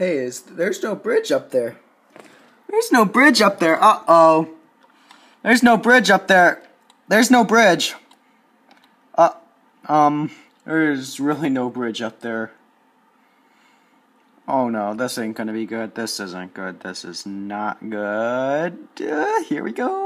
Hey, there's no bridge up there. There's no bridge up there. Uh-oh. There's no bridge up there. There's no bridge. There's really no bridge up there. Oh no, this ain't gonna be good. This isn't good. This is not good. Here we go.